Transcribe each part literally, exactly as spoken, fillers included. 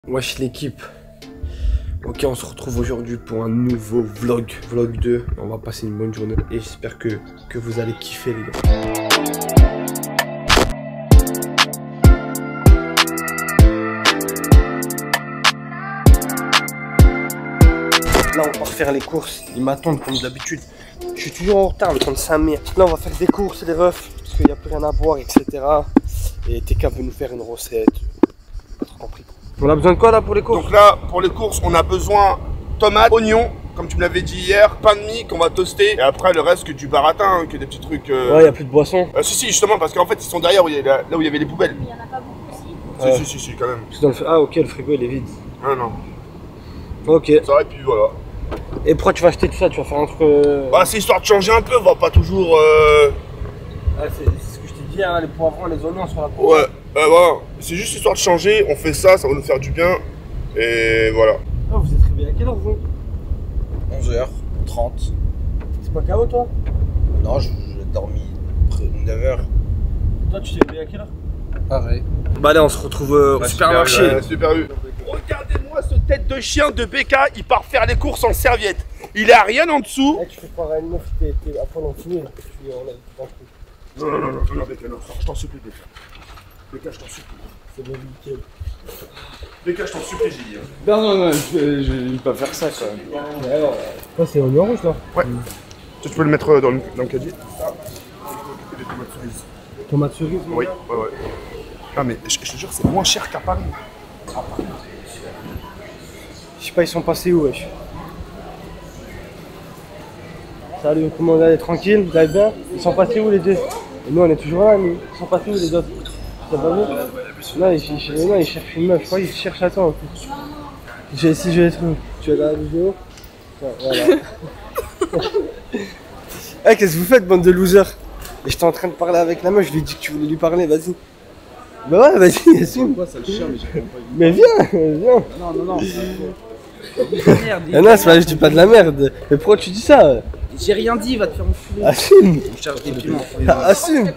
Wesh l'équipe. Ok, on se retrouve aujourd'hui pour un nouveau vlog, vlog deux. On va passer une bonne journée et j'espère que, que vous allez kiffer les gars. Là on va faire les courses, ils m'attendent comme d'habitude. Je suis toujours en retard, le temps de cinq minutes. Là on va faire des courses les refs, parce qu'il n'y a plus rien à boire, et cetera. Et T K veut nous faire une recette. Pas trop compris. On a besoin de quoi là pour les courses? Donc là, pour les courses, on a besoin tomates, oignons, comme tu me l'avais dit hier, pain de mie qu'on va toaster. Et après, le reste que du baratin, hein, que des petits trucs. Euh... Ouais, il n'y a plus de boissons. Euh, si, si, justement, parce qu'en fait, ils sont derrière où il y a, là, là où il y avait les poubelles. Il n'y en a pas beaucoup aussi. Ouais. Si, si, si, si, quand même. Dans le... Ah, ok, le frigo il est vide. Non, non. Ok. Ça, et puis voilà. Et pourquoi tu vas acheter tout ça? Tu vas faire un truc. Euh... Bah, c'est histoire de changer un peu, on va pas toujours. Euh... Ah, c'est ce que je t'ai dit, hein, les poivrons, les oignons sur la course. Ouais, euh, voilà. C'est juste histoire de changer, on fait ça, ça va nous faire du bien. Et voilà. Oh, vous êtes réveillé à quelle heure vous? onze heures trente. C'est pas K O toi? Non, j'ai dormi neuf heures. Toi tu t'es réveillé à quelle heure? Pareil. Bah allez on se retrouve euh, au supermarché. Ouais, super vu. Regardez-moi ce tête de chien de B K, il part faire les courses en serviette. Il a rien en dessous. Hey, tu fais croire à une meuf, t'es à fond dans le tu on a pas Non, non, non, non, non, B K, non, je t'en supplie, B K. B K, je t'en supplie. C'est bon, nickel. B K, je t'en supplie, j'ai dit. Hein. Non, non, non, je, je vais pas faire ça quoi. Toi c'est oignon rouge toi? Ouais. Tu peux le mettre dans le, dans le caddie. Ça. Et des tomates cerises. Tomate cerise? Oui, ouais, ouais. Ah, mais je, je te jure, c'est moins cher qu'à Paris. Je sais pas, ils sont passés où wesh? Salut, comment vous allez? Tranquille? Vous allez bien? Ils sont passés où les deux? Et nous on est toujours là, nous. Ils sont passés où les autres? T'as pas vu? Non, ils, ils, non, ils cherchent une meuf, je crois qu'ils cherchent à toi en plus. Je, si je les trouve, tu regardes la vidéo? Ouais, voilà. Hey, qu'est-ce que vous faites, bande de losers? Et j'étais en train de parler avec la meuf, je lui ai dit que tu voulais lui parler, vas-y. Bah ouais, vas-y, assume. Quoi, ça le chien, mais j'ai pas vu. Mais viens, viens. Non, non, non. Merde. Ah non, c'est pas, je dis pas de la merde. Mais pourquoi tu dis ça? J'ai rien dit, va te faire enfuler. Assume. On cherche des piments. Ah, assume.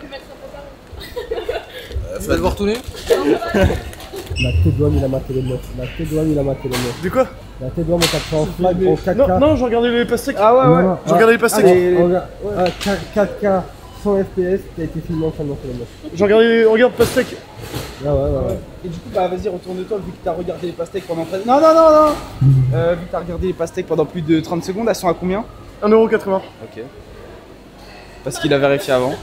Tu vas devoir tourner? La tête douane, il a maté les meufs. La tête douane, il a maté les meufs. De quoi? La tête douane, on t'a fait en flag en quatre K. Non, non, je regardais les pastèques. Ah ouais, ouais. Je regardais les pastèques. Ah, quatre K, cent F P S, qui a été filmé en train de mater les meufs. Je regardais, regarde pastèques. Ah ouais, ouais, ouais. Et du coup, bah vas-y, retourne-toi vu que t'as regardé les pastèques pendant. Non, non, non, non euh, Vu que t'as regardé les pastèques pendant plus de trente secondes, elles sont à combien? un euro quatre-vingts. Ok. Parce qu'il a vérifié avant.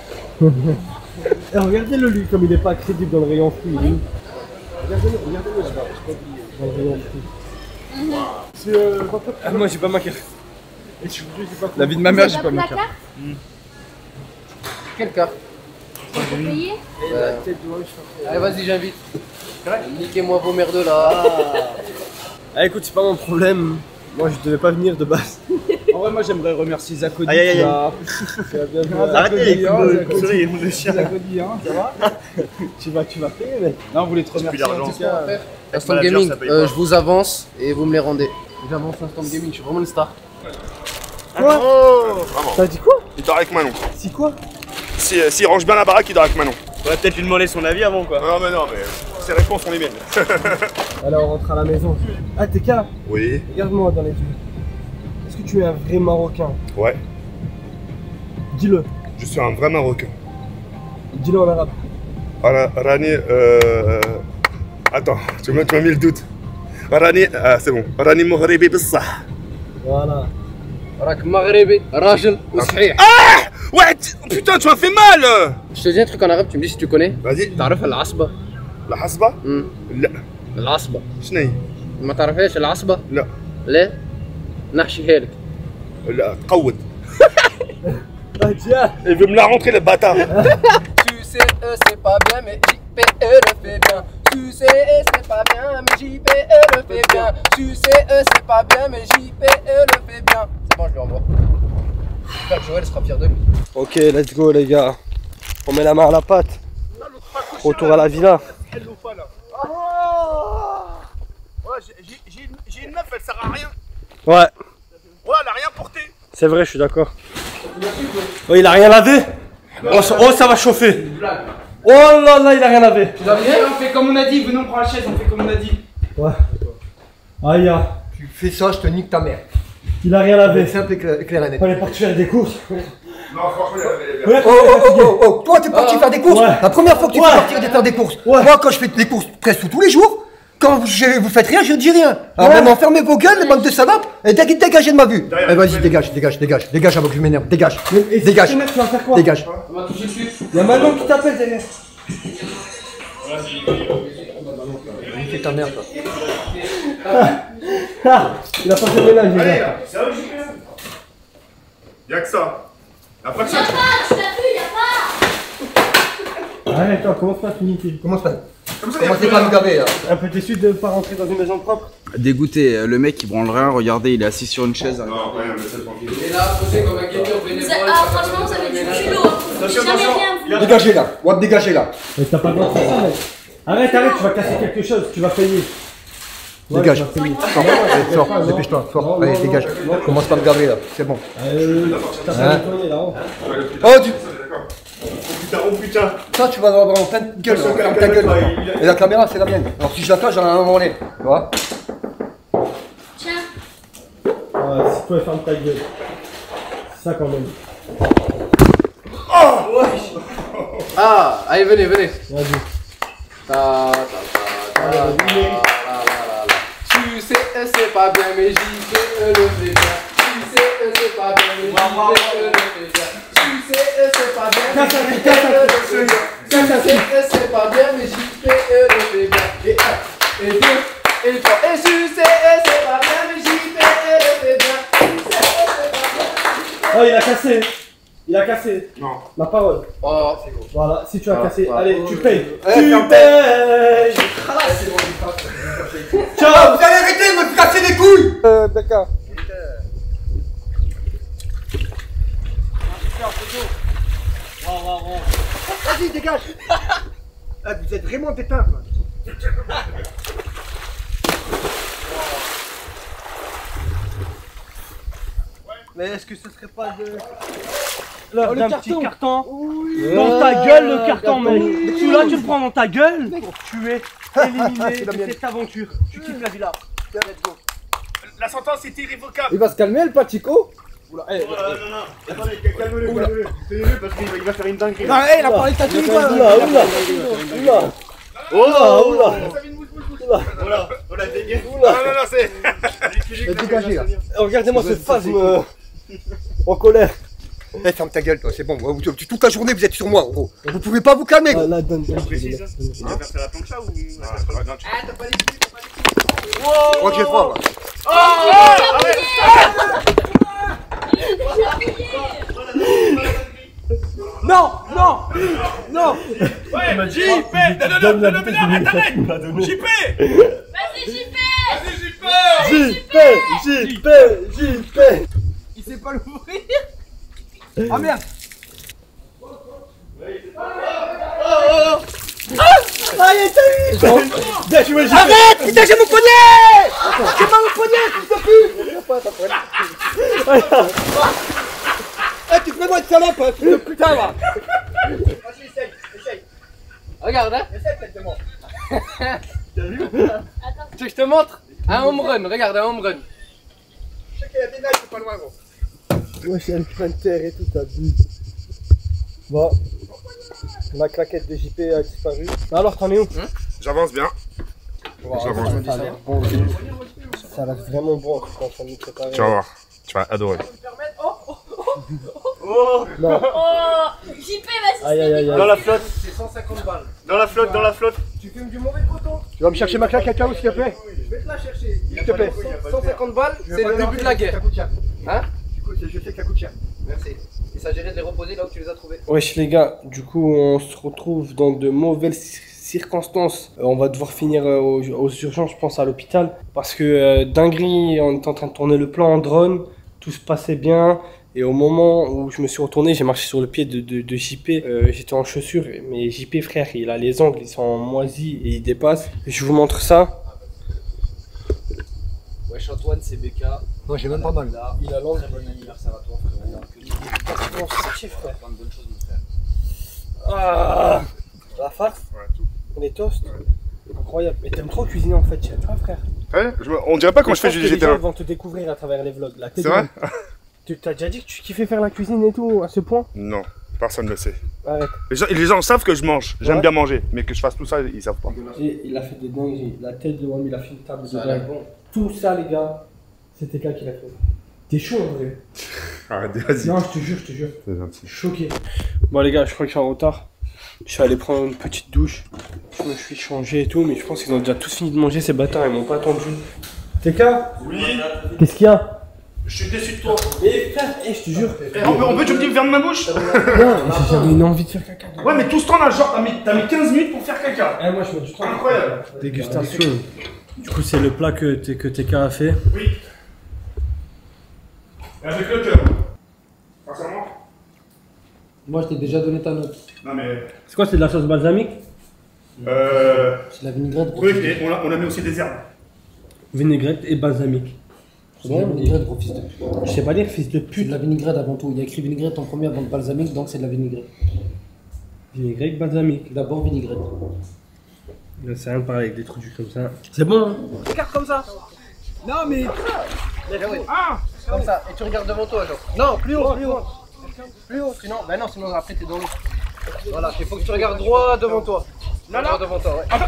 Et regardez-le lui, comme il est pas crédible dans le rayon fruits. Regardez-le, regardez-le là-bas. Dans le rayon fruits. C'est euh, ah, moi j'ai pas ma carte. Et tu veux, j'ai pas. La vie de ma mère, j'ai pas ma carte. Quelle carte? Pour payer? Euh... Allez, vas-y, j'invite. Niquez-moi vos merdes là. Ah écoute, c'est pas mon problème. Moi je devais pas venir de base. En vrai, moi j'aimerais remercier Zakodi. Aïe, aïe, aïe. qui a- Tu vas bien jouer. Arrêtez les Zakodi, le chien. Zakodi, hein, ça va? Tu vas, tu vas payer mec. Non, vous voulez te remercier en tout cas. Instant Gaming, euh, je vous avance et vous me les rendez. J'avance Instant Gaming, je suis vraiment une star. Quoi? Oh, vraiment. T'as dit quoi? Il dort avec Manon. Si quoi? S'il si, si range bien la baraque, il dort avec Manon. On va peut-être lui demander son avis avant quoi. Non, mais non, mais ses réponses sont les miennes. Alors on rentre à la maison. Ah T K, Oui. regarde-moi dans les yeux. Est-ce que tu es un vrai Marocain? Ouais. Dis-le. Je suis un vrai Marocain. Dis-le en arabe. Ara- Rani, euh... Attends, tu m'as tu m'as mis le doute. Rani, ah, c'est bon. Rani Moghribi Bissah. Voilà. Rak Maghribi, Rajel ou Sahih. Ouais, t- putain, tu m'as fait mal. Je te dis un truc en arabe, tu me dis si tu connais. Vas-y. تعرف العصبة؟ La hasba? امم لا. العصبة. شنو هي؟ ما تعرفهاش العصبة؟ لا. ليه؟ نحشيها لك. لا تقود. Ah tiens. Il veut me la rentrer le bâtard. Tu sais, euh, c'est pas bien, mais J P E le fait bien. Tu sais, euh, c'est pas bien, mais J P E le fait bien. Tu sais, euh, c'est pas bien, mais J P E le fait bien. C'est bon, je lui envoie. J'espère que Joël sera fier de lui. Ok, let's go les gars. On met la main à la pâte. Retour à la villa. Ouais, j'ai une meuf, elle sert à rien. Ouais, Ouais, elle a rien porté. c'est vrai, je suis d'accord. Oh, il a rien lavé? Oh, ça, oh, ça va chauffer. Oh là là, il a rien lavé. Tu dois venir, on fait comme on a dit, venons prendre la chaise, on fait comme on a dit. Ouais. Ah, il a. Tu fais ça, je te nique ta mère. Il a rien lavé. Simple et clair, clair et net. On est parti faire des courses. Non, franchement, il avait Oh, oh, oh, oh, oh, toi t'es parti Ah. faire des courses. Ouais. La première fois que tu Ouais. peux partir de faire des courses. Ouais. Moi, quand je fais des courses presque tous les jours, quand je, vous faites rien, je dis rien. Alors Ouais. maintenant, fermez vos gueules, les bandes de salopes, et dég- dégagez de ma vue. Derrière, Eh vas-y, derrière. dégage, dégage, dégage, dégage avant que je m'énerve. Dégage, Et si dégage, tu te mets, tu vas faire quoi? dégage. On va toucher dessus. Il y a Manon qui t'appelle derrière. Nique ta mère, toi. Ah, il a pas fait de ménage, les Allez, gars. c'est vrai, J P. Y'a que ça. Après Y'a ça. pas, tu l'as vu, y'a pas. Arrête, toi, commence pas à finir. Commence pas. Comme ça, y a Commencez plus pas à rien. me gaver, là. Un peu déçu de ne pas rentrer dans une maison propre. Dégoûté, le mec il branle rien, regardez, il est assis sur une chaise. Non, ouais, mais c'est tranquille. Il est là, posé comme un guetteur bénévole. Vous avez- Ah, franchement, vous avez du culot. Vous avez jamais rien vu. Dégagez là, ouais, dégagez là. Mais t'as pas le droit de faire ça, mec. Arrête, arrête, tu vas casser quelque chose, tu vas payer. Ouais, Dégage. tu vas payer. Sors, allez, sors, Non, dépêche-toi, sors, non, allez, non, dégage. non, non. Commence pas à me gaver là, c'est bon. Euh, t'as pas Hein nettoyé là-haut. Oh, tu... D'accord. Oh putain, oh putain. Ça, tu vas avoir en pleine gueule, Attention, ferme ta calme-toi, gueule. il a- Et la caméra, c'est la mienne. Alors si je la cache, j'en ai un moment donné. Tu vois? Tiens. Ouais, si tu pouvais fermer ta gueule. C'est ça quand même. Ah, allez, venez, venez. Vas-y. Ta, ta, ta, ta, ta, la, la, la, la. Tu sais, c'est pas bien, mais J P le fait bien. Tu sais, c'est pas bien, mais J P le fait bien. Tu sais, c'est pas bien, mais J P le fait bien. Tu sais, c'est pas bien, mais J P le fait bien. Et un, et deux, et trois. Et tu sais, c'est pas bien, mais J P le fait bien. Tu sais, c'est pas bien. Oh, il a cassé. Il a cassé. Non. Ma parole. Oh, c'est bon. Voilà, si tu as Ah, cassé, ah, allez, oh, tu je- payes. Eh, Tu ferme payes. Ciao. Vous allez arrêter de me casser les couilles. Euh, d'accord. Vas-y, dégage. Ah, vous êtes vraiment pétard, quoi. Mais est-ce que ce serait pas de. Là, d'un petit carton dans ta gueule, le carton, mec. Celui-là, tu le prends dans ta gueule. Tu es éliminé de cette aventure. Tu quittes la villa. La sentence est irrévocable. Il va se calmer le Pachico. Oh là, non, non, non. Attendez, calme-le, calme-le. Tenez-le parce qu'il va, il va faire une dinguerie. Non, hé, il a parlé de ta tenue, quoi. Oula, oula, oula. Oula, oula. Voilà, voilà, dégage. Oula. Non, non, non, c'est. Dégagez, là. Regardez-moi ce phasme euh, en colère. Eh, ferme ta gueule, toi, c'est bon. Vous- tu- Toute la journée, vous êtes sur moi, gros. Vous pouvez pas vous calmer, gros. Ah, là, donne, donne. Précise, hein. Tu vas faire la plancha ou. Ah, non, tu. Ah, t'as pas les couilles, t'as pas les couilles. Je crois que j'ai froid, moi. Non, non, non. Ouais, J P. Non, non, non, non, non, non, arrête, arrête. J P. Vas-y, j'y fais. Vas-y, J P. J P, J P, J P. Il sait pas l'ouvrir. Ah merde. Allez, t'as eu. Bien joué, J P. Arrête, putain, j'ai mon poignet. J'ai mal au poignet, fils de pute. Eh, tu fais moi de salope, hein, fils de putain, là. Vas-y, essaye, essaye. Regarde, hein. Essaye, tête de moi. Tu veux que je te montre? Un home run, regarde, un home run. Je sais qu'il y a des nages, c'est pas loin, gros. Moi, j'ai le printer et tout, t'as vu. Bon. Ma claquette de J P a disparu. Alors, t'en es où? J'avance bien. J'avance. Ça a l'air bon. Ça a l'air vraiment bon. Je suis en train de me préparer. Tu vas voir. Tu vas adorer. Non. Oh, J P, vas-y. Aïe, aïe, aïe, Dans aïe. la flotte. C'est cent cinquante balles. Dans la flotte, dans la flotte. Tu fumes du mauvais coton. Tu vas me chercher ma claque à K O, s'il te plaît. Je vais te la chercher. S'il te plaît. cent cinquante balles, c'est le début de la guerre. Ça coûte cher. Hein? Du coup, je sais que ça coûte cher. Merci. Il s'agirait de les reposer là où tu les as trouvés. Wesh les gars, du coup on se retrouve dans de mauvaises cir- circonstances. Euh, on va devoir finir euh, aux, aux urgences, je pense, à l'hôpital. Parce que euh, dinguerie, on est en train de tourner le plan en drone, tout se passait bien. Et au moment où je me suis retourné, j'ai marché sur le pied de, de, de J P. Euh, J'étais en chaussures, mais J P frère, il a les ongles, ils sont moisis et il dépasse. Je vous montre ça. Wesh Antoine, c'est B K. Moi, j'ai même pas mal. Là, Il a l'angle. très bon anniversaire à toi, frérot. Que nous, Bon, c'est petit, frère. plein de bonnes choses, mon frère. Ah, la farce, Ouais, tout. on est toast. Incroyable. Mais t'aimes trop cuisiner en fait, tu vois frère. Ouais, je me- on dirait pas quand je fais du Les gens végétarien. vont te découvrir à travers les vlogs. là. T'es C'est vrai? grave. Tu t'as déjà dit que tu kiffais faire la cuisine et tout à ce point? Non, personne ne le sait. Arrête. Les gens, les gens savent que je mange, j'aime Ouais. bien manger, mais que je fasse tout ça, ils savent pas. Et il a fait des dingueries. La tête de Wami, il a fait une table de Ça a l'air dingue. bon. Tout ça, les gars, c'était K qui l'a fait. T'es chaud en vrai. Arrête, vas-y. Non, je te jure, je te jure. C'est gentil. Je suis choqué. Bon, les gars, je crois que je suis en retard. Je suis allé prendre une petite douche. Je me suis changé et tout, mais je pense qu'ils ont déjà tous fini de manger, ces bâtards, ils m'ont pas attendu. T K? Oui. Qu'est-ce qu'il y a? Je suis déçu de toi. Mais frère, eh, je te jure. On peut, on peut tu me dis faire de ma bouche? Non, j'avais une envie de faire caca. Ouais, mais tout ce temps là, genre, t'as mis, t'as mis quinze minutes pour faire caca. Eh, moi, je mets du temps. Incroyable. Dégustation. Du coup, c'est le plat que, T- que T K a fait. Oui. Et avec le cœur. Sincèrement? Moi, je t'ai déjà donné ta note. Non, mais. C'est quoi, c'est de la sauce balsamique? Euh. C'est la vinaigrette. Oui, et on a, on a mis aussi des herbes. Vinaigrette et balsamique. C'est de la vinaigrette, gros fils de pute. Je sais pas lire, fils de C'est de pute. la vinaigrette avant tout. Il y a écrit vinaigrette en premier avant le balsamique, donc c'est de la vinaigrette. Vinaigrette, balsamique. D'abord vinaigrette. Là, c'est rien de parler avec des trucs comme ça. C'est bon, hein? Regarde comme ça. Non mais. Ah, comme ça. Et tu regardes devant toi, genre. Non, plus haut, plus haut. Plus haut, sinon. Bah non, sinon après t'es dans l'eau. Voilà, il faut que tu regardes droit devant toi. Non, non. Droit devant toi, ouais.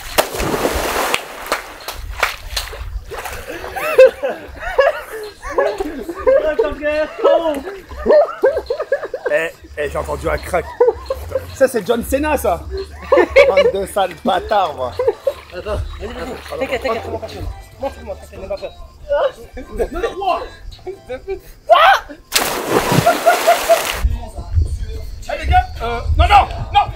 Eh, eh, j'ai entendu un crack. Ça, c'est John Cena, ça. Bande de sales bâtards, moi. Attends, t'inquiète, t'inquiète, comment pas faire. Montre-moi, t'inquiète, ne pas faire. Eh les gars, euh. Non, non, non!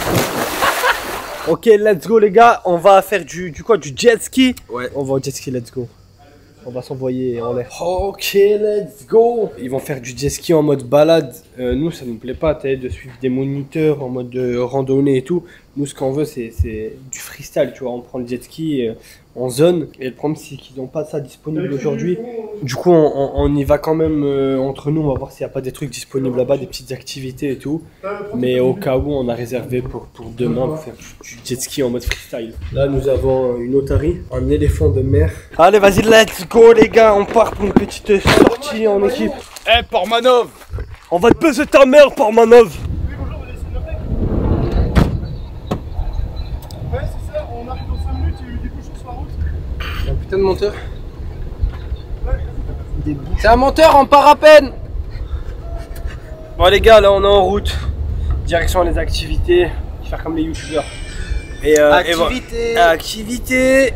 Ok, let's go, les gars. On va faire du, du quoi? Du jet ski? Ouais. On va au jet ski, let's go. On va s'envoyer en l'air. Ok, let's go. Ils vont faire du jet ski en mode balade. Euh, nous, ça nous plaît pas, t'as de suivre des moniteurs en mode de randonnée et tout. Nous, ce qu'on veut, c'est c'est du freestyle, tu vois. On prend le jet ski euh, en zone. Et le problème, c'est qu'ils n'ont pas ça disponible aujourd'hui. Du coup, on, on- on y va quand même euh, entre nous. On va voir s'il n'y a pas des trucs disponibles là-bas, des petites activités et tout. Mais au cas où, on a réservé pour, pour demain pour faire du, du jet ski en mode freestyle. Là, nous avons une otarie, un éléphant de mer. Allez, vas-y, let's go, les gars. On part pour une petite sortie en équipe. Eh, Portmanov. On va te baiser ta mère, Portmanov. Ouais, c'est ça, on arrive dans cinq minutes, il y a eu des bouchons sur la route. Un putain de menteur. C'est un menteur, on part à peine. Bon, les gars, là, on est en route. Direction les activités. Faire comme les youtubeurs. Et, euh, Activité. et voilà. Activité.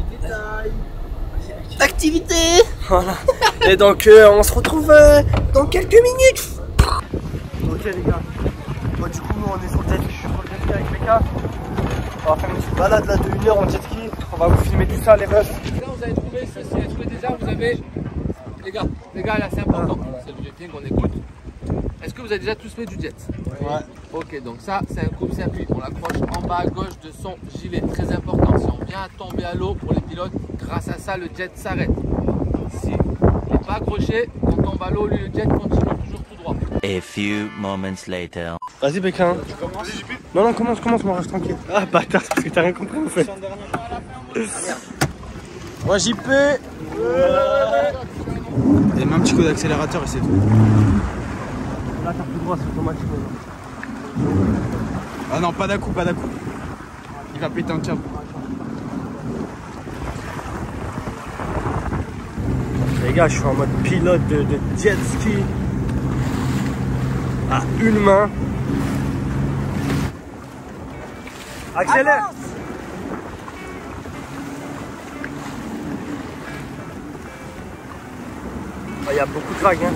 Activité. Voilà. Et donc, euh, on se retrouve euh, dans quelques minutes. Ok, les gars. Bon, du coup, nous, on est sur le jet ski. Je suis sur le jet ski avec les gars. On va faire une petite balade là de une heure en jet ski. On va vous filmer tout ça, les refs. Là, vous avez trouvé ceci, vous avez trouvé des arbres, vous avez. Les gars, les gars, là c'est important, c'est le jetting qu'on écoute. Est-ce que vous avez déjà tous fait du jet? Ouais. Ok, donc ça, c'est un coupe-circuit. On l'accroche en bas à gauche de son gilet. Très important, si on vient à tomber à l'eau pour les pilotes, grâce à ça, le jet s'arrête. Si il n'est pas accroché, on tombe à l'eau, lui, le jet continue toujours tout droit. A few moments later. Vas-y, Békin. Non, non, commence, commence, moi, reste tranquille. Ah, bâtard, parce que t'as rien compris en fait. Moi, J P. Et même un petit coup d'accélérateur et c'est tout. Là, t'as plus droit, c'est automatique. Ah non, pas d'un coup, pas d'un coup. Il va péter un câble. Les gars, je suis en mode pilote de, de jet ski à une main. Accélère. Il y a beaucoup de vagues, hein.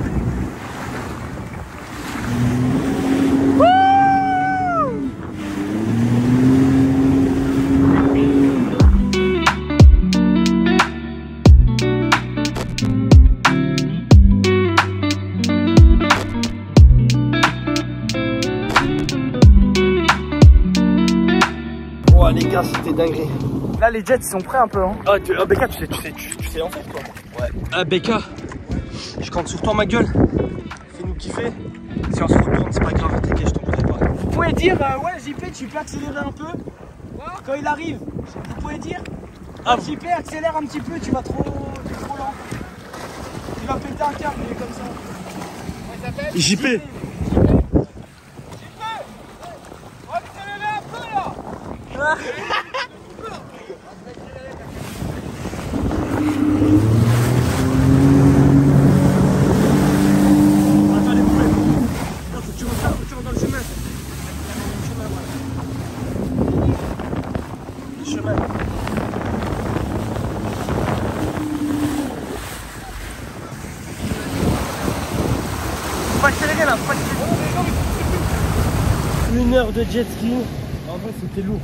Oh les gars, c'était dinguerie. Là, les jets ils sont prêts un peu. Hein. Ah, tu, ah Becca, tu sais, tu sais, tu, tu sais en faire toi. Ouais. Ah Becca, je compte sur toi ma gueule. Fais-nous kiffer. Si on se retourne, c'est pas grave, t'inquiète, je t'en voudrais pas. Vous pouvez dire, euh, ouais, J P, tu peux accélérer un peu. quand il arrive, vous pouvez dire ah, J P, accélère un petit peu, tu vas trop, tu es trop lent. Il va péter un câble, il est comme ça. Comment il s'appelle? J P. Une heure de jet ski. En vrai, c'était lourd.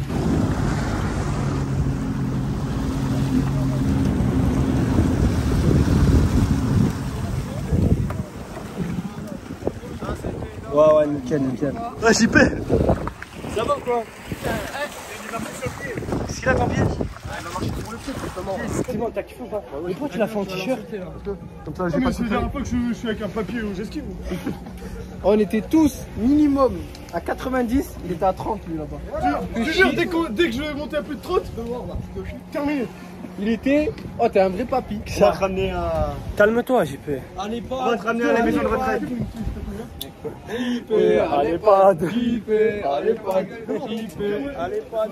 Ouais, ouais, nickel, nickel. Ouais, J P. Ça va ou quoi? Qu'est-ce qu'il a ton pied? Il a marché sur le pied, justement. Effectivement, t'as kiffé ou pas? Et pourquoi tu l'as fait en t-shirt? Comme ça, j'ai pas. C'est la dernière fois que je suis avec un papier au jet ski. On était tous minimum à quatre-vingt-dix, il était à trente lui là-bas. Je te jure, dès que, dès que je vais monter à plus de trente, terminé. Il était. Oh, t'es un vrai papy. On va te ramener à. Calme-toi, J P. Allez pas. On va te ramener à la maison de retraite. J P, allez pas. J P, allez pas. J P, allez pas.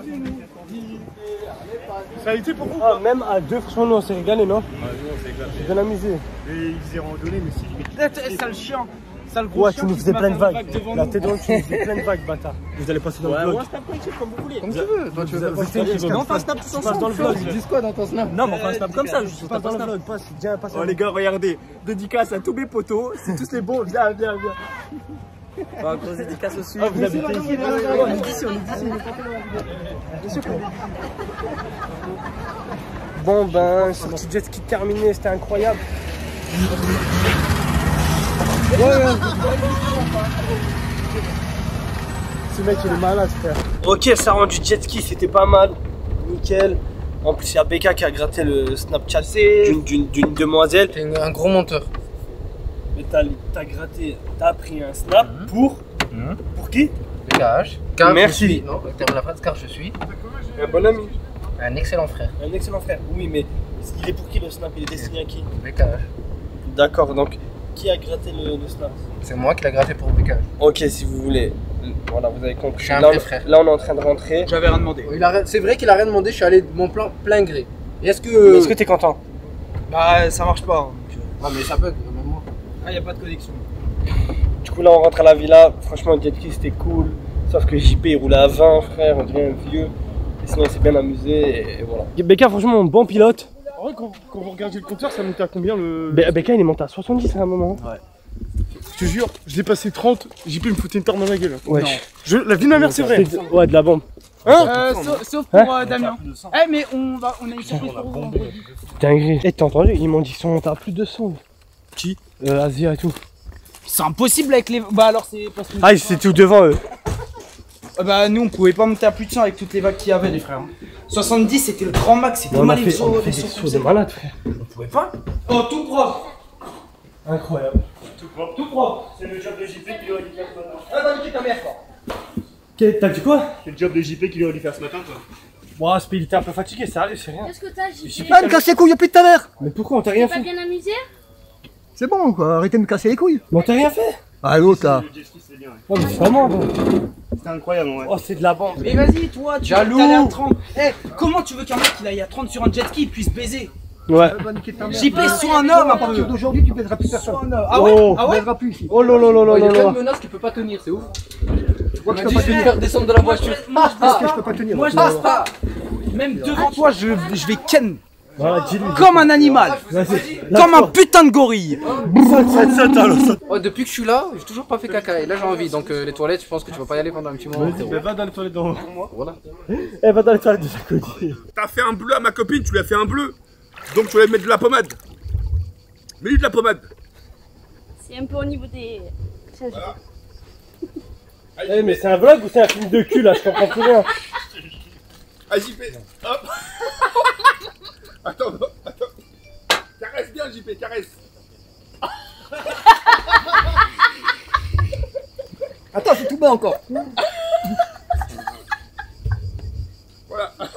Ça a été pour vous? Ah, même à deux, franchement, nous on s'est régalé, non? Ouais, nous on s'est régalé. C'est bien amusé. Et ils faisaient randonnée, mais si. C'est le chien. Ça, le gros ouais, chien tu nous faisais plein de vagues. La tête dans le tu nous faisais plein de vagues, bâtard. Vous allez passer dans le vlog. Moi, snap comme vous voulez. Comme tu veux. Toi, tu veux pas passer dans le snap tout ensemble. Dans le vlog. Ils disent quoi dans ton snap? Non, mais on fait un snap comme ça. Je passe dans le vlog. Passe, viens, passe. Oh les gars, regardez. Dédicace à tous mes potos. C'est tous les bons. Viens, viens, viens. Bah, grosse dédicace aussi. Ah, vous habitez ici? On est d'ici, on est d'ici. Bon ben, ce petit jet ski terminé, c'était incroyable. Ouais, ouais. Ce mec il est malade, frère. Ok, ça rend du jet ski, c'était pas mal. Nickel. En plus, il y a B K qui a gratté le Snapchat d'une demoiselle. T'es un gros monteur. Mais t'as gratté, t'as pris un snap mmh. pour. Mmh. Pour qui? B K H. Car merci. Je suis, non, termine la phrase, car je suis. Un bon ami. Un excellent frère. Un excellent frère, oui, mais il est pour qui le snap? Il est destiné à qui? B K H. D'accord, donc qui a gratté le, le snap? C'est moi qui l'ai gratté pour B K H. Ok, si vous voulez. Voilà, vous avez compris. J'ai un là, vrai on, frère. Là, on est en train de rentrer. J'avais rien demandé. C'est vrai qu'il a rien demandé, je suis allé de mon plan plein gré. Est-ce que. Est-ce que t'es content? Bah, ça marche pas. Ah, mais ça peut, même moi. Ah, y a pas de connexion. Du coup, là, on rentre à la villa. Franchement, le jet ski c'était cool. Sauf que J P il roule à vingt, frère, on dirait un vieux. Et sinon, il s'est bien amusé. Et voilà. B K, franchement, un bon pilote. En vrai, quand, quand vous regardez le compteur, ça montait à combien le. B K, il est monté à soixante-dix à un moment. Ouais. Je te jure, je l'ai passé trente, J P me foutait une tarte dans la gueule. Ouais. Je, la vie de ma mère, c'est vrai. Ouais, de la bombe. Hein euh, sauf, sauf pour hein euh, Damien. Eh, mais on, va, on a une surprise pour vous. Dinguerie. Eh, t'as entendu? Ils m'ont dit qu'ils sont montés à plus de cent. Qui? Euh, Asia et tout. C'est impossible avec les. Bah, alors c'est parce que. Ah, ils étaient tout devant eux. Euh, bah, nous, on pouvait pas monter à plus de cent avec toutes les vagues qu'il y avait, les frères. soixante-dix, c'était le grand max. C'était mal les sauts. On a fait des sauts de malade, frère. On pouvait pas. Oh, tout propre. Incroyable. Tout propre. Tout propre. C'est le job de J P qui lui aurait dû faire ce matin. Ah, bah, niquer ta mère, quoi. T'as dit quoi? C'est le job de J P qui lui aurait dû faire ce matin, toi. Bon, ce pays était un peu fatigué, sérieux, c'est rien. Qu'est-ce que t'as, J P? Ah, me casser les couilles depuis tout à l'heure. Mais pourquoi on t'a rien T'es fait? pas bien amusé? C'est bon quoi, arrêtez de me casser les couilles. Mais on t'a rien fait? Ah l'autre là. Le jet ski, c'est bien, ouais. Oh, mais c'est vraiment bon. C'était incroyable, ouais. Oh, c'est de la bombe. Mais vas-y, toi, tu vas aller à trente. Eh, comment tu veux qu'un mec qui aille à trente sur un jet ski puisse baiser? Ouais. J P, sois un homme, à partir d'aujourd'hui, tu baiseras plus personne. Ah ouais? Oh. Ah ouais? Tu baiseras plus ici. Oh là là là là Il y a là plein là. de menaces qu'il peut pas tenir, c'est ouf. Tu vois que Il je m'a peux dit pas de tenir. faire descendre de la voiture. Moi, je Parce passe que je pas. peux pas tenir. Moi, je passe pas. Même devant toi, je, je vais ken. Voilà, dis-lui. Comme un animal. Comme un putain de gorille. Oh, depuis que je suis là, j'ai toujours pas fait caca. Et là, j'ai envie. Donc, euh, les toilettes, je pense que tu vas pas y aller pendant un petit moment. Vas-y, va dans les toilettes d'en haut. Voilà. Eh, va dans les toilettes de chaque côté. T'as fait un bleu à ma copine, tu lui as fait un bleu. Donc tu vas lui mettre de la pommade. Mets-lui de la pommade. C'est un peu au niveau des. Voilà. Eh, mais c'est un vlog ou c'est un film de cul là? Je comprends plus rien. Ah, J P. Hop. Attends, attends. Caresse bien, J P, caresse. Attends, c'est tout bas encore. Voilà.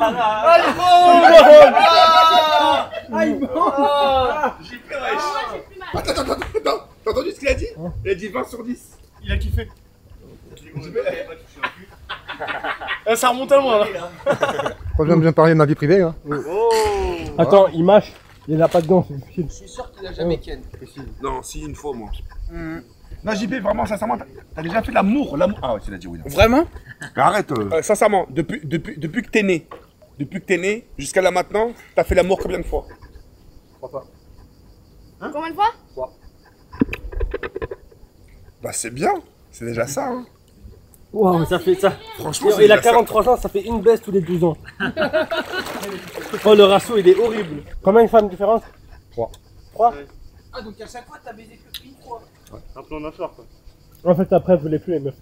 Ah, il Ah, il ment. J'ai pris, wesh. Attends, attends, attends, attends. T'as entendu ce qu'il a dit? Il a dit vingt sur dix. Il a kiffé. Eh, ça remonte à loin là. Pas besoin de bien parler de ma vie privée. Hein. Attends, il mâche. Il n'a pas de gants, c'est difficile. Je suis sûr qu'il a jamais ken. Non, si, une fois, moi. Mmh. Non, J P, vraiment, sincèrement, t'as- t'as déjà fait l'amour. L'amour. Ah ouais, tu l'as dit oui. non. Vraiment? Mais arrête. euh. Euh, sincèrement, depuis, depuis, depuis que t'es né, depuis que t'es né, jusqu'à là maintenant, t'as fait l'amour combien de fois? Trois fois. Combien de fois? Bah, c'est bien. C'est déjà ça, hein. Waouh, ça fait ça. Franchement, c'est Il a déjà ça. quarante-trois ans, ça fait une baisse tous les douze ans. Oh, le ratio, il est horrible. Combien de femmes différentes? Trois. Trois? Ah, donc à chaque fois, t'as baisé que une fois. Un plan d'un soir quoi. En fait, après, vous voulez plus les meufs.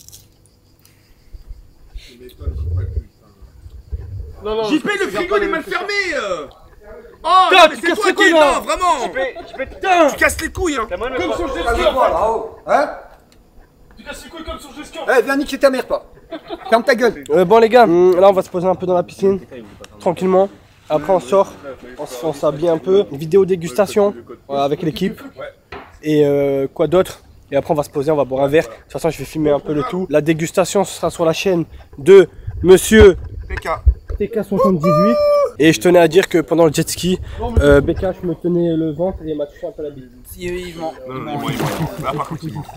Non, non. J P, le frigo, il est mal fermé. euh. Oh, Putain, non, mais tu c'est casses toi les qui es couilles, là, là. vraiment. Putain! Tu casses les couilles, hein. Comme sur le Hein? Tu casses les couilles comme sur gestion. Eh, viens niquer ta mère, toi. Ferme ta gueule. Euh, bon les gars, hum, là on va se poser un peu dans la piscine, tranquillement. Après on sort, on se on s'habille un peu, une vidéo dégustation euh, avec l'équipe. Et euh, quoi d'autre? Et après on va se poser, on va boire un verre. De toute façon je vais filmer un peu le tout. La dégustation ce sera sur la chaîne de Monsieur P K. T K soixante-dix-huit. Et je tenais à dire que pendant le jet ski, euh, B K je me tenais le ventre et il m'a touché un peu la bite. Si, il ment. Non, non, il ment, il ment. Là, par contre, il ment.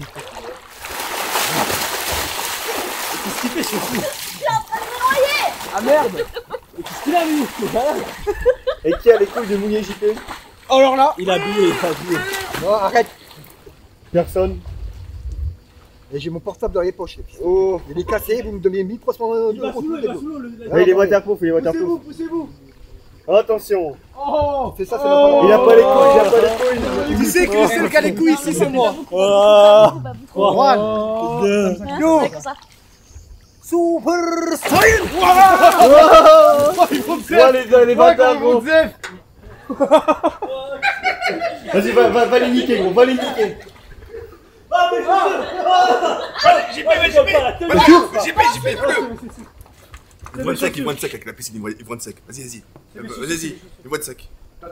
Qu'est-ce qu'il fait ce fou? Ah merde. Qu'est-ce qu'il a mis? Et qui a les couilles de mouiller J P? Alors là. Il a habillé, il a habillé. Non, arrête. Personne. Et j'ai mon portable dans les poches. Oh. Il est cassé, vous me donnez mille trois cents euros. Il va sous l'eau, il va sous l'eau. le- Ah, il est waterproof, il est waterproof. poussez-vous. Attention. Oh! C'est ça, c'est la Il a pas les couilles, il a pas les couilles. Tu sais que le seul qui a les couilles ici, c'est moi. Juan. Yo! Comme ça. Super Ouais, les gars, les bâtards, gros. Vas-y, va, va, va les niquer, gros, va les niquer. J P, J P, J P, J P, il voit de sec, il voit de sec avec la piscine, il voit, il voit de sec. Vas-y, vas-y. Vas-y, vas-y, il voit de sec.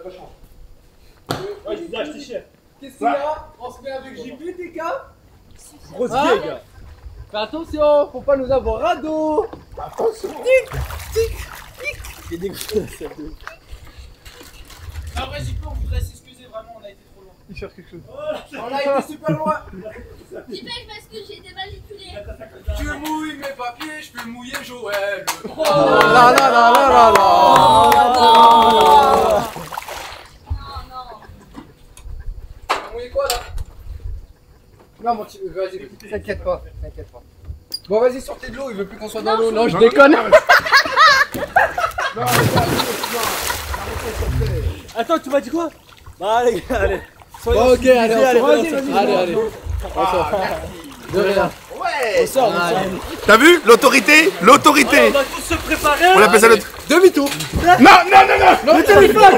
Qu'est-ce qu'il y a? On se met avec J P, T K? Grosse Hein? vieille, gars. Fais attention, faut pas nous avoir à dos. Il est dégoûté, ça. En vrai, J P, on voudrait s'excuser, vraiment, on a été trop loin. Il cherche quelque chose. On a été super loin. Dis pas parce que j'ai été manipulé. Tu mouilles mes papiers, je peux mouiller Joël. Oh là là là là là là. Non, non. T'as mouillé quoi là? Non, mon petit, vas-y, T'inquiète pas, t'inquiète pas. bon, vas-y, sortez de l'eau, il veut plus qu'on soit dans l'eau. Non, je déconne. Attends, tu m'as dit quoi? Bah, allez, allez. Soyons Bon, ok, allez, civilisés, on sort. allez, Allez, allez, allez. De rien. Ouais. On sort, on sort. T'as vu? L'autorité? L'autorité. On va tous se préparer. On appelle ça l'autorité. Demi-tour. Non, non, non, non. Le téléphone.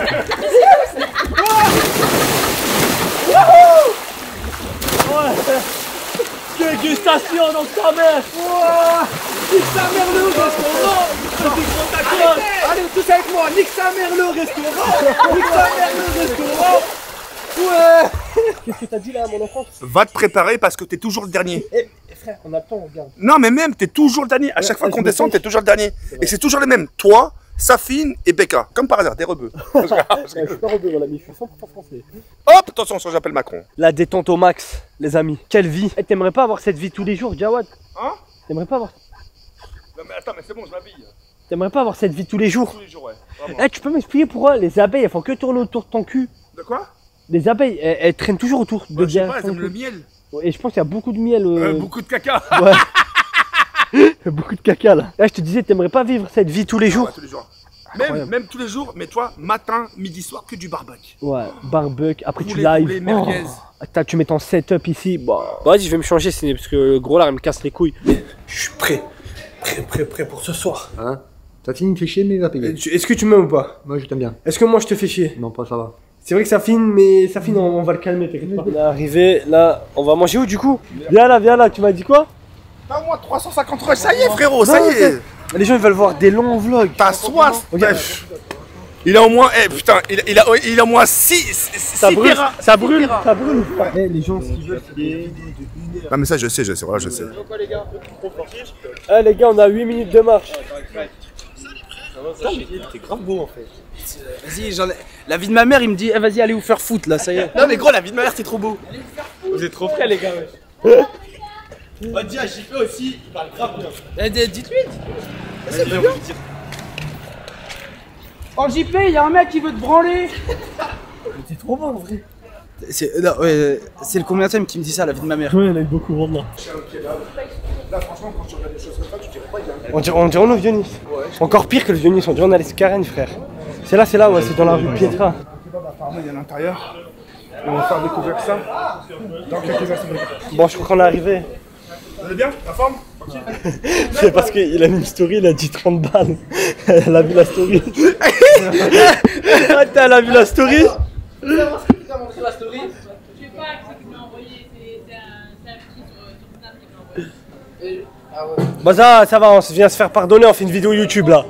Dégustation dans ta mère. Nique sa mère le restaurant. Allez, tous avec moi. Nique sa mère le restaurant. Nique sa mère le restaurant. Ouais. Qu'est-ce que t'as dit là, mon enfant? Va te préparer parce que t'es toujours le dernier. Eh, frère, on a le temps, regarde. Non, mais même, t'es toujours le dernier. À chaque fois ouais, qu'on je me descend, cache. t'es toujours le dernier. Et c'est toujours les mêmes. Toi, Safine et Becca. Comme par hasard, des rebeux. Je suis pas rebeu, mon ami, je suis cent pour cent français. Hop, attention, ça j'appelle Macron. La détente au max, les amis. Quelle vie. Eh, t'aimerais pas avoir cette vie tous les jours, Jawad? Hein? T'aimerais pas avoir... Non, mais attends, mais c'est bon, je m'habille. T'aimerais pas avoir cette vie tous les jours? Tous les jours, ouais. Vraiment. Eh, tu peux m'expliquer pourquoi les abeilles, elles font que tourner autour de ton cul? De quoi? Les abeilles, elles, elles traînent toujours autour de Bah, je sais derrière pas, elles ton aiment le cul. miel. Et je pense qu'il y a beaucoup de miel. euh, Euh, beaucoup de caca. Beaucoup de caca là. Là, je te disais, t'aimerais pas vivre cette vie tous les jours? Ouais, tous les jours. Même, même tous les jours, mais toi, matin, midi, soir, que du barbecue. Ouais, barbecue, après tu Poulet, live. poulet, merguez. Attends, tu mets ton setup ici. Bon, vas-y, je vais me changer Ciné, parce que le gros là, il me casse les couilles. Je suis prêt. Prêt, prêt, prêt pour ce soir. Hein? Ta fille me fait chier, mais il va payer. Est-ce que tu m'aimes ou pas? Moi, je t'aime bien. Est-ce que moi je te fais chier? Non, pas ça va. C'est vrai que ça fine, mais ça fine, on, on va le calmer, t'inquiète pas. On est arrivé, là, on va manger où du coup? Viens là, viens là, tu m'as dit quoi? T'as au moins trois cent cinquante euros, ça y est frérot, ça y est. Les gens ils veulent voir des longs vlogs. T'as soif. Regarde. Il a au moins, eh putain, il, il a, il a au moins six. Ça brûle, ça brûle, ça brûle. Eh, les gens, ce qu'ils veulent, c'est des. Non, mais ça, je sais, je sais, voilà, je sais. Eh, les gars, on a huit minutes de marche. T'es grave beau en fait. Vas-y, j'en ai... La vie de ma mère, il me dit, eh, vas-y, allez vous faire foutre là, ça y est. Non, mais gros, la vie de ma mère, c'est trop beau. Vous êtes trop frais, les gars, ouais. On va dire à J P aussi, il parle grave bien. Eh, dites-lui. C'est bien. Oh, J P, il y a un mec qui veut te branler. T'es trop beau, en vrai. C'est ouais, le combienième qui me dit ça, la vie de ma mère. Ouais, il y en a eu beaucoup, vraiment. Là, franchement, quand tu regardes des choses comme ça, tu dirais pas, il y a un. On dirait, on dirait le Vionis. Ouais. Encore pire que le Vionis, on dirait on a les Scarènes, frère. C'est là, c'est là, ouais, c'est dans la rue Pietra. Apparemment, il y a l'intérieur. On va faire découvrir ça dans quelques instants. Bon, je crois qu'on est arrivé. Vous allez bien? La forme? C'est parce qu'il a mis une story, il a dit trente balles. Elle a vu la story. Elle a vu la story? Tu veux savoir ce que tu as montré la story? Je sais pas ce qu'il m'a envoyé, c'est un, un petit sur, sur Snap qui m'a envoyé. Ah ouais. Bah ça, ça va, on vient se faire pardonner, on fait une vidéo YouTube là.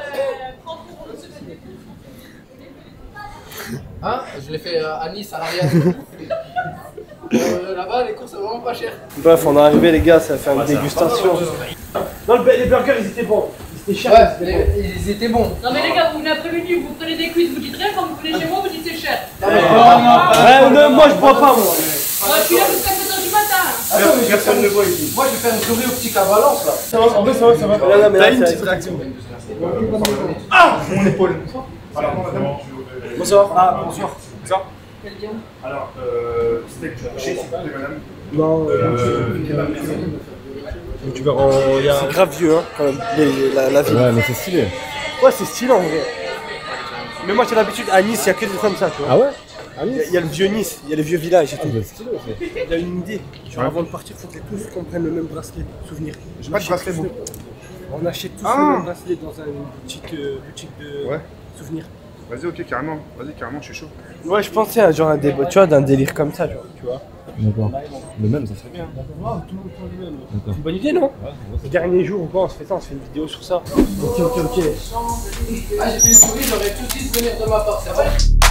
Hein? Je l'ai fait euh, à Nice, à l'Ariane. euh, Là-bas, les courses, c'est vraiment pas cher. Bref, on est arrivé les gars, ça fait une dégustation. Non, le, les burgers ils étaient bons. Ils étaient chers. Ouais, ils étaient les, ils étaient bons. Non mais les gars, vous venez après-midi, vous prenez des cuisses, vous dites rien, quand vous venez chez moi, vous dites c'est cher. Non, mais Ouais, non, moi je bois pas moi. Moi je suis là jusqu'à sept heures du matin. Attends, mais personne ne voit ici. Moi, je vais faire une story au petit Cavalence là. Ça va, en vrai ça va, ça va. Non, non, mais là, une c'est- petite réaction. Ah! Mon épaule. Alors, madame. Bonsoir. Ah, bonsoir. Ça? Alors, euh, steak haché, s'il vous plaît, madame. Non, Euh, kebab maison. tu verras, c'est grave vieux hein, quand même, les- la, la ville. Ouais, mais c'est stylé. Ouais, c'est stylé en vrai. Mais moi j'ai l'habitude, à Nice, il y a que des comme ça, tu vois. Ah ouais? Ah Il y, a- il y a le vieux Nice, il y a les vieux villages et tout. c'est stylé aussi. Il y a une idée. Genre, avant de partir, il faut que tous qu'on prenne le même bracelet, souvenir. J'ai pas de bracelet, vous. On achète tous Ah. le même bracelet dans une boutique, euh, boutique de Ouais. souvenirs. Vas-y, ok, carrément. Vas-y, carrément, je suis chaud. Ouais, je pensais à genre un débat, tu vois, d'un délire comme ça, genre, tu vois. D'accord. Le même, ça serait bien. Ah, tout le monde prend le même. C'est une bonne idée, non? Le dernier jour ou quoi, on se fait ça, on se fait une vidéo sur ça. Ok, ok, ok. Ah, j'ai fait une story, j'aurais tout de suite venir de ma part, c'est vrai?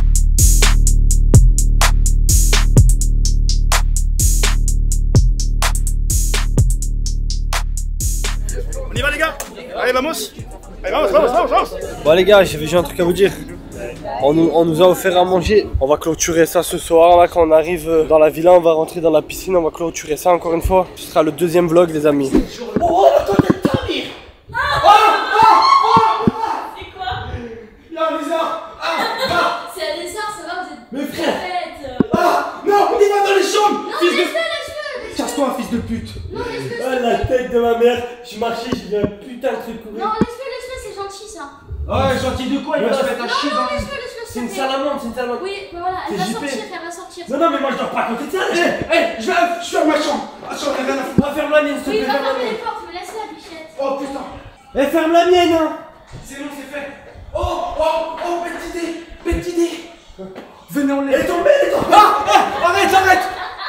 On y va, les gars? Allez, vamos! Allez, vamos, vamos, vamos, vamos! Bon les gars, j'ai j'ai un truc à vous dire. On nous, on nous a offert à manger. On va clôturer ça ce soir. Là, quand on arrive dans la villa, on va rentrer dans la piscine. On va clôturer ça encore une fois. Ce sera le deuxième vlog, les amis. Oh, attends, t'es Tamir! C'est quoi? Il y a un lézard! Ah! C'est un lézard, ça va, vous êtes Mais frère! bêtes. Ah! Non! Il va dans les chambres! Non, Fils de... laisse-le, laisse-le. Casse-toi, fils de pute! Non, laisse-le. Ah, la tête de ma mère. Je marchais, j'ai vu un putain de truc courir. Non, laisse-le, laisse-le, c'est gentil ça. Ouais, gentil de quoi? Il va se mettre à Non, chier non, dans laisse-le, laisse-le. C'est une s'il te plaît. salamande, c'est une salamande. Oui, mais voilà, elle C'est va J P. sortir, elle va sortir. Non, non, mais moi je dors pas à côté de ça. Hé! Hé! Je vais je ferme ma chambre! Attends, rien à foutre! On va ferme la mienne, s'il te Oui, plaît. va Ferme la fermer mienne. les portes, mais laisse-la, bichette. Oh putain! Eh, ferme la mienne, hein. C'est bon, c'est fait! Oh! Oh! Oh! Bête idée! Bête idée! Venez, on l'aide! Elle est tombée! Elle est tombée! Ah! Ah! Arrête! Arrête!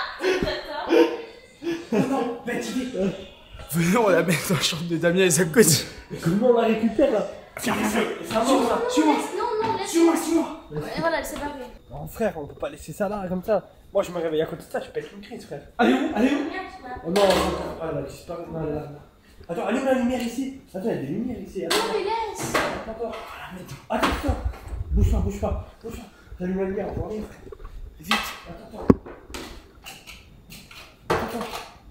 Oh non! Bête idée! Venez, on la met dans la chambre de Damien et sa coach! Comment on la récupère là? Viens, viens, viens! Ça mort, ça. Suis-moi! Non, non, laisse. Suis-moi! Suis-moi! Et voilà, elle s'est barrée. Non, frère, on peut pas laisser ça là, comme ça. Moi, je me réveille à côté de ça, je pète une crise, frère. Allez où? Allez où? Regarde, là. Oh non, non, non, ah, elle a disparu. Non, là, là. Attends, allume la lumière ici. Attends, il y a des lumières ici. Attends, Non, mais laisse. attends. Attends, attends. Bouge pas, bouge pas. Bouge pas. T'allumes la lumière, on va arriver. Vite. Attends, attends. Attends.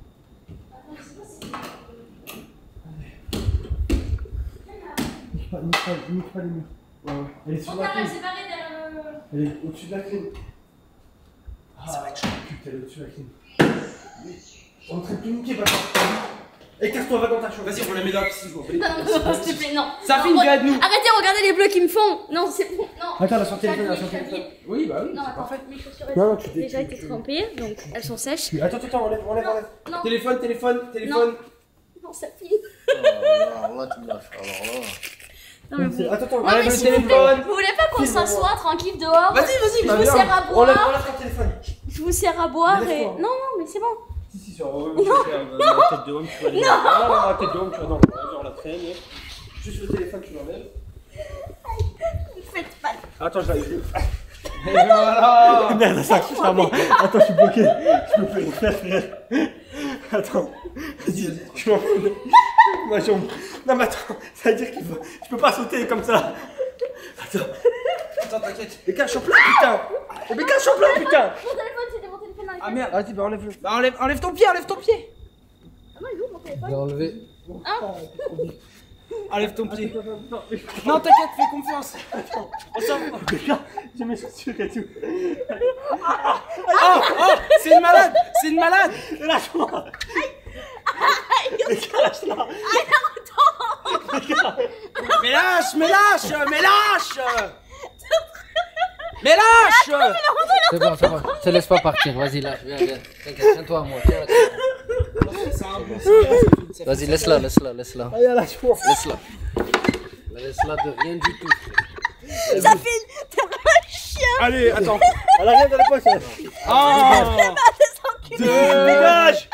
Nique pas, nique pas, nique pas les murs. Ouais, ouais. Elle est sur la Regarde, elle clim. s'est barrée derrière le. Elle est au-dessus de la clim. Ah, ça va être chaud. Putain, elle est au-dessus de la clim. On est en train de tout niquer, papa. Écarte-toi, va dans ta chambre. Vas-y, on la met dans la piscine, je m'en Non, non, non, s'il te plaît, non. Ça Non, fait une moi- vie avec nous. Arrêtez, regardez les bleus qui me font. Non, c'est bon. Non. Attends, la sortie Je téléphone, suis la habillée, sortie je suis téléphone. habillée. Oui, bah oui. Non, attends, mes chaussures Non, non, elles tu ont dé- déjà tu- été tu- trempées, donc elles sont sèches. Attends, attends, enlève, enlève, enlève. Non, Téléphone, téléphone, téléphone. non, ça file. Alors là, tu me lâches. Alors là. Non, mais vous. Attends, attends, Non, enlève mais le s'il vous plaît, téléphone. vous voulez pas qu'on Filme-moi. s'assoie tranquille dehors? Vas-y, vas-y, Je bah vous viens. sers à Enlève, boire. enlève ton téléphone. Je vous sers à boire et. Laisse-moi. Non, non, mais c'est bon. Si, si, sur la tête de homme, tu vas aller. Non, non, la tête de homme, tu vas dans la traîne. Juste le téléphone, tu l'enlèves. Faites pas. Attends, j'arrive. Et voilà. Merde, ça accroche à moi. Attends, je suis bloqué. Je peux plus rien faire, frère. Attends. Vas-y, je m'en fous. Ma jambe. Non, mais attends, ça veut dire qu'il faut. Je peux pas sauter comme ça. Attends. Attends, t'inquiète. Mais cache en plein, putain. Mais cache en plein, putain. Mon téléphone, c'était mon téléphone dans les Ah merde. Vas-y, bah enlève-le. Bah enlève, enlève ton pied, enlève ton pied. Ah non, il est où mon téléphone? Je vais enlever. Enlève ton pied. Non, t'inquiète, fais confiance. On s'en fout. Regarde, j'ai mes chaussures et tout. Oh, oh, c'est une malade, c'est une malade. Lâche-moi. Lâche-la. Mais lâche, mais lâche, mais lâche. Mais lâche. C'est bon, c'est bon. Je te laisse pas partir. Vas-y, lâche. Viens, viens. T'inquiète, tiens-toi à moi. Tiens, vas-y, laisse-la, laisse-la, laisse-la. Allez, lâche-moi. Laisse-la. Laisse-la de rien du tout. Ça fait t'es un chien. Allez, attends. Elle a rien dans la poche. Elle. Oh. Dégage.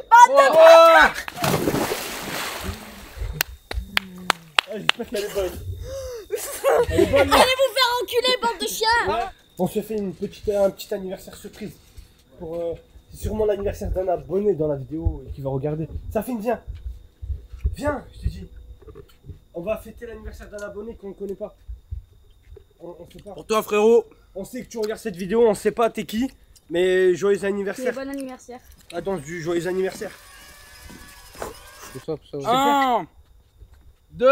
J'espère qu'elle est bonne. Elle est bonne. Allez vous faire enculer, bande de chiens. On se fait une petite, un petit anniversaire surprise. Pour, euh, c'est sûrement l'anniversaire d'un abonné dans la vidéo qui va regarder. Safine, viens. Viens, je te dis. On va fêter l'anniversaire d'un abonné qu'on ne connaît pas. On, on sait pas. Pour toi, frérot. On sait que tu regardes cette vidéo, on sait pas t'es qui. Mais joyeux anniversaire. Bon anniversaire. Attends, du joyeux anniversaire. Pousse-toi, pousse-toi. Un, deux.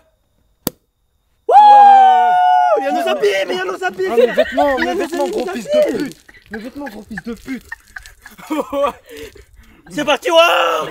Il y a nos habits, mais il y a nos habits. Ah, mes vêtements, mes vêtements, gros fils de pute. Mes vêtements, gros fils de pute. C'est parti, waouh.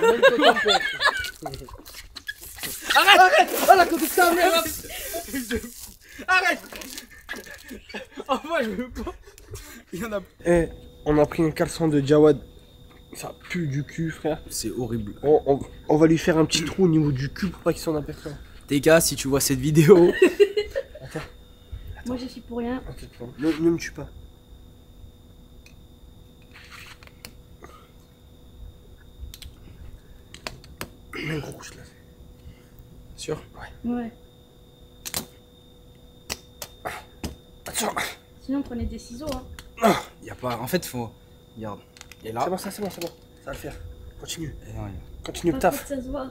Arrête, arrête. Ah, la côté de ça, merde. Arrête. Oh, moi, je veux pas. Il y en a. Eh, on a pris un caleçon de Jawad. Ça pue du cul, frère. C'est horrible. On, on, on va lui faire un petit trou au niveau du cul pour pas qu'il s'en aperçoive. T K, si tu vois cette vidéo. Attends. Moi je suis pour rien. Attends, ne, ne me tue pas. Mets un gros couche là. Sûr? Ouais. Attention. Sinon prenez des ciseaux hein. Y a pas. En fait, faut. Regarde. Et là. C'est bon, ça, c'est bon, c'est bon. Ça va le faire. Continue. Et non, Continue le Pas taf. trop que ça se voit.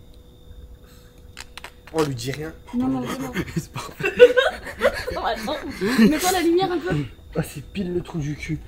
On lui dit rien. Non, non, non. Oh, attends. Mets-toi la lumière un peu. Ah, c'est pile le trou du cul.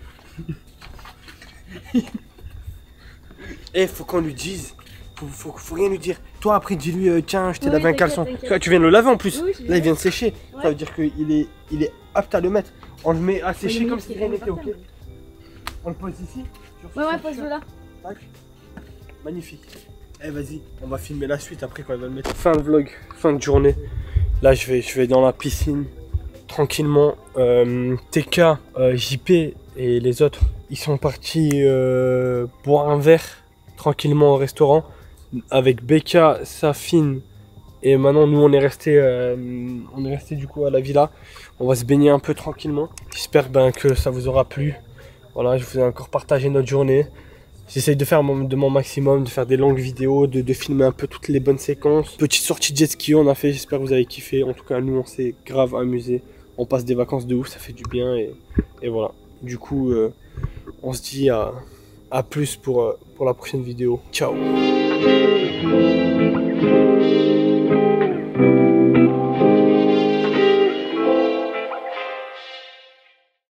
Eh, faut qu'on lui dise. Faut, faut, faut rien lui dire. Toi, après, dis-lui, euh, tiens, je t'ai Oui, lavé un t'inquiète, caleçon. t'inquiète. Tu vois, tu viens de le laver en plus. Oui, je l'ai Là, il vient de lavé. sécher. Ouais. Ça veut dire qu'il est, il est apte à le mettre. On le met à sécher le comme met, si c'est rien bon, n'était, ok? parfait. On le pose ici. Ouais, ouais, pose-le là. Tac. Magnifique. Eh, vas-y, on va filmer la suite après quand elle va le mettre. Fin de vlog, fin de journée. Là, je vais, je vais dans la piscine tranquillement. Euh, T K, euh, J P et les autres, ils sont partis euh, boire un verre tranquillement au restaurant avec Becca, Safine et maintenant nous on est resté, euh, on est resté du coup à la villa. On va se baigner un peu tranquillement. J'espère ben, que ça vous aura plu. Voilà, je vous ai encore partagé notre journée. J'essaye de faire mon, de mon maximum, de faire des longues vidéos, de, de filmer un peu toutes les bonnes séquences. Petite sortie de jet ski on a fait, j'espère que vous avez kiffé. En tout cas, nous on s'est grave amusé. On passe des vacances de ouf, ça fait du bien et, et voilà. Du coup, euh, on se dit à, à plus pour, euh, pour la prochaine vidéo. Ciao!